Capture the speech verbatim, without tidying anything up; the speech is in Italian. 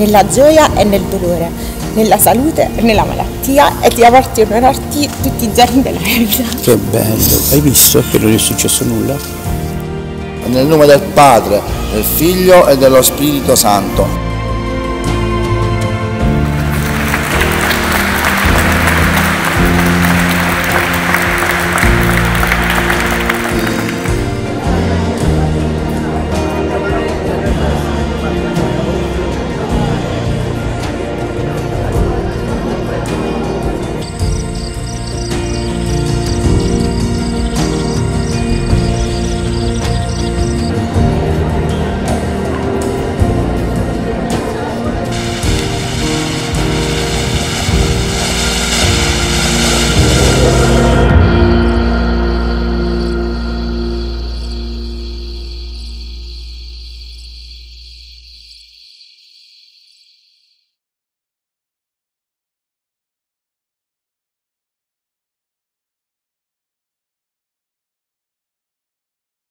nella gioia e nel dolore, nella salute e nella malattia, e ti porti a onorarti tutti i giorni della mia vita. Che bello, hai visto che non è successo nulla? Nel nome del Padre, del Figlio e dello Spirito Santo.